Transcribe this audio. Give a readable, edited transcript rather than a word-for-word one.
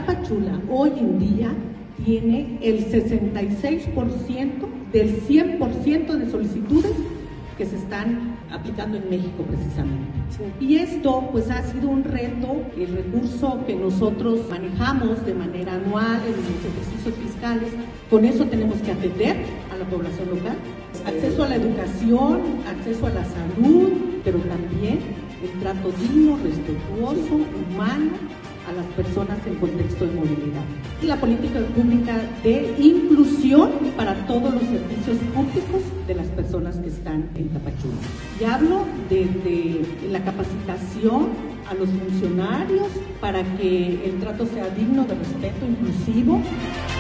Tapachula hoy en día tiene el 66% del 100% de solicitudes que se están aplicando en México precisamente. Sí. Y esto pues ha sido un reto, el recurso que nosotros manejamos de manera anual en los ejercicios fiscales. Con eso tenemos que atender a la población local, acceso a la educación, acceso a la salud, pero también el trato digno, respetuoso, humano a las personas en contexto de movilidad. Y la política pública de inclusión para todos los servicios públicos de las personas que están en Tapachula. Y hablo desde la capacitación a los funcionarios para que el trato sea digno, de respeto, inclusivo.